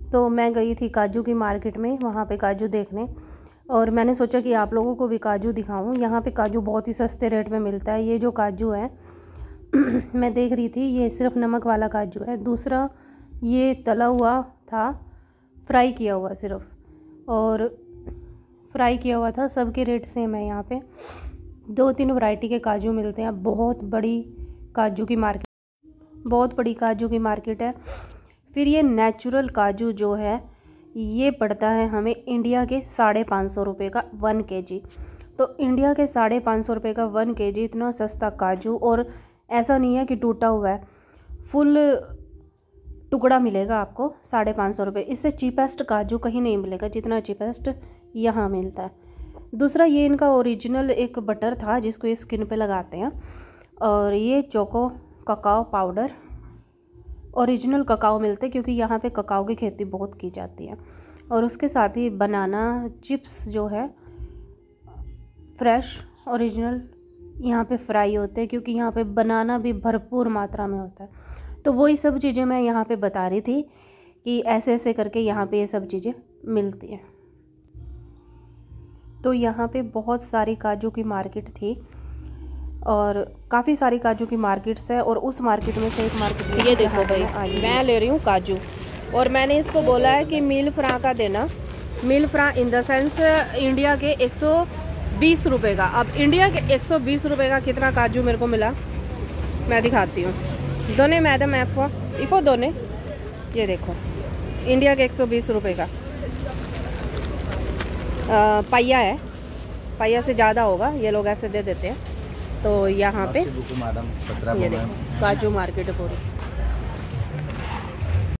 तो मैं गई थी काजू की मार्केट में, वहाँ पे काजू देखने, और मैंने सोचा कि आप लोगों को भी काजू दिखाऊं। यहाँ पे काजू बहुत ही सस्ते रेट में मिलता है। ये जो काजू है मैं देख रही थी, ये सिर्फ नमक वाला काजू है। दूसरा ये तला हुआ था, फ्राई किया हुआ सिर्फ, और फ्राई किया हुआ था। सबके रेट सेम है। यहाँ पे 2-3 वैरायटी के काजू मिलते हैं। बहुत बड़ी काजू की मार्केट है। फिर ये नेचुरल काजू जो है ये पड़ता है हमें इंडिया के 550 रुपये का 1 kg। तो इंडिया के 550 रुपये का 1 kg, इतना सस्ता काजू। और ऐसा नहीं है कि टूटा हुआ है, फुल टुकड़ा मिलेगा आपको 550 रुपये। इससे चीपेस्ट काजू कहीं नहीं मिलेगा जितना चीपेस्ट यहाँ मिलता है। दूसरा ये इनका ओरिजिनल एक बटर था जिसको ये स्किन पे लगाते हैं। और ये choco cacao powder, original cacao मिलते हैं क्योंकि यहाँ पे ककाओ की खेती बहुत की जाती है। और उसके साथ ही बनाना चिप्स जो है फ्रेश ओरिजिनल यहाँ पे फ्राई होते हैं, क्योंकि यहाँ पे बनाना भी भरपूर मात्रा में होता है। तो वही सब चीज़ें मैं यहाँ पे बता रही थी कि ऐसे ऐसे करके यहाँ पे ये सब चीज़ें मिलती हैं। तो यहाँ पे बहुत सारी काजू की मार्केट थी और काफ़ी सारी काजू की मार्केट्स है। और उस मार्केट में से एक मार्केट, ये देखो भाई, मैं ले रही हूँ काजू, और मैंने इसको बोला है कि मील फ्रां का देना। मील फ्रां इन द सेंस इंडिया के 120 रुपये का। अब इंडिया के 120 रुपये का कितना काजू मेरे को मिला मैं दिखाती हूँ। दोने मैडम इफो दोने, ये देखो इंडिया के 120 रुपये का पहिया है। पहिया से ज़्यादा होगा, ये लोग ऐसे दे देते हैं। तो यहाँ पे ये देखो काजू मार्केट है पूरी।